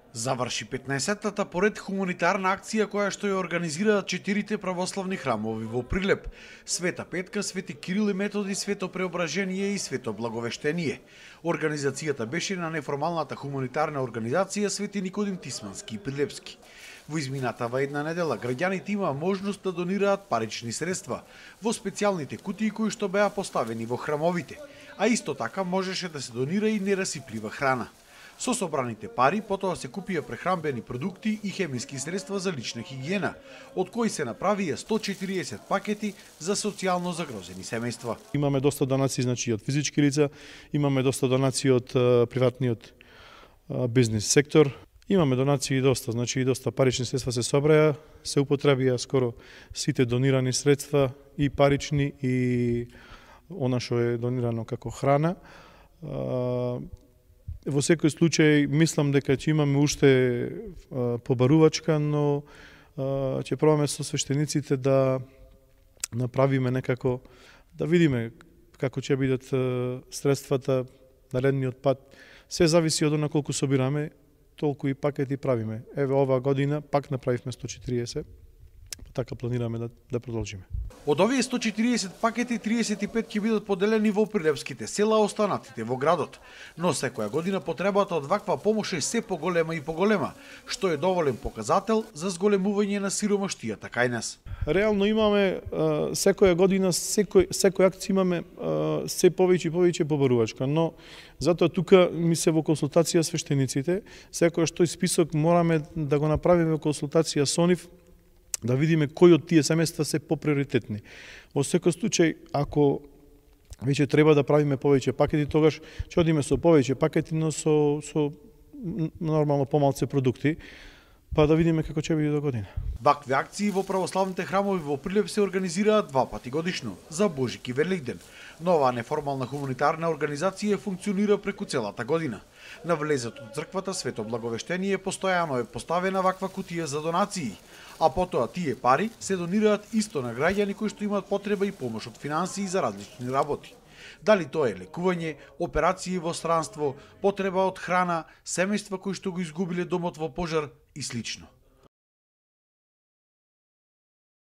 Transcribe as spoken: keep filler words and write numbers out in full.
Заврши петнаесеттата поред хуманитарна акција која што ја организираат четирите православни храмови во Прилеп: Света Петка, Свети Кирил и Методи, Свето Преображение и Свето Благовештение. Организацијата беше на неформалната хуманитарна организација Свети Никодим Тисмански и Прилепски. Во изминатава една недела граѓаните имаа можност да донираат парични средства во специјалните кутии кои што беа поставени во храмовите, а исто така можеше да се донира и нерасиплива храна. Со собраните пари потоа се купија прехранбени продукти и хемиски средства за лична хигиена, од кои се направија сто четириесет пакети за социјално загрозени семејства. Имаме доста донации, значи од физички лица, имаме доста донации од приватниот бизнес сектор. Имаме донации доста, значи и доста парични средства се собраја, се употребија скоро сите донирани средства, и парични и она што е донирано како храна. Во секој случај мислам дека ќе имаме уште побарувачка, но ќе пробаме со свештениците да направиме некако, да видиме како ќе бидат средствата наредниот пат. Се зависи од она колку собираме, толку и пакети правиме. Еве оваа година пак направивме сто четириесет, така планираме да, да продолжиме. Од овие сто четириесет пакети, триесет и пет ќе бидат поделени во прилепските села, а останатите во градот. Но секоја година потребата од ваква помош е се поголема и поголема, што е доволен показател за зголемување на сиромаштијата кај нас. Реално имаме секоја година, секој секој акција имаме се повеќе и повеќе побарувачка, но затоа тука ми се во консултација свештениците, секој што список мораме да го направиме во консултација со нив, да видиме кои од тие семејства се поприоритетни. Во секој случај, ако веќе треба да правиме повеќе пакети, тогаш ќе одиме со повеќе пакети, но со, со нормално помалце продукти, па да видиме како ќе биде до година. Вакви акции во православните храмови во Прилеп се организираат два пати годишно, за Божик и Великден. Но оваа неформална хуманитарна организација функционира преку целата година. На влезот од црквата Свето Благовештение постојано е поставена ваква кутија за донации, а потоа тие пари се донираат исто на граѓани кои што имаат потреба и помош од финансии за различни работи. Дали тоа е лекување, операции во странство, потреба од храна, семејства кои што го изгубиле домот во пожар и слично.